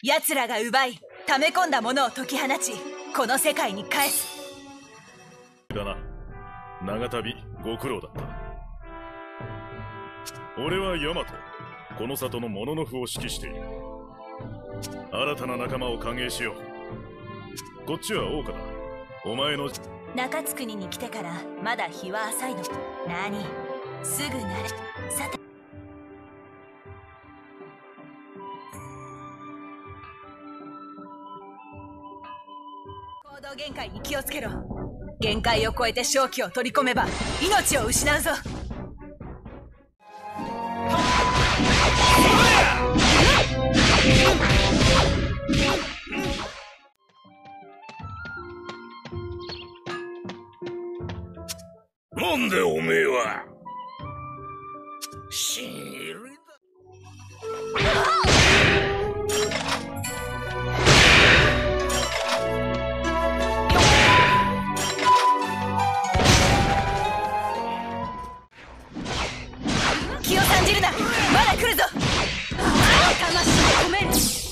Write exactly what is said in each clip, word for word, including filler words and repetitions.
奴らが奪い溜め込んだものを解き放ち、この世界に返す。 だな。長旅ご苦労だった。俺はヤマト、この里のモノノフを指揮している。新たな仲間を歓迎しよう。こっちは桜花だ。お前の中津国に来てからまだ日は浅いの。何、すぐ慣れ。さて、行動限界に気をつけろ。限界を超えて正気を取り込めば命を失うぞ。 なんでおめえは死ぬだ。 気を感じるな、まだ来るぞ。魂を込める。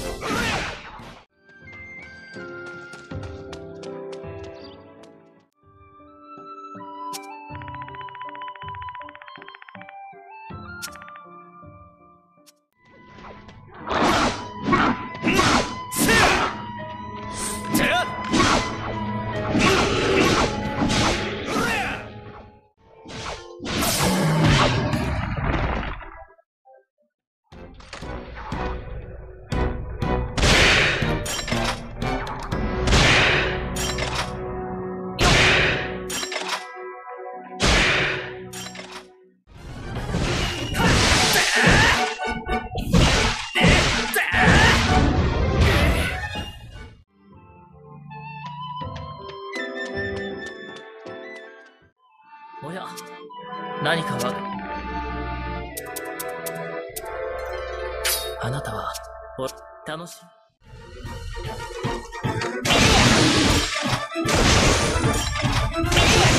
おや、何かわかる。あなたはお楽しい。 え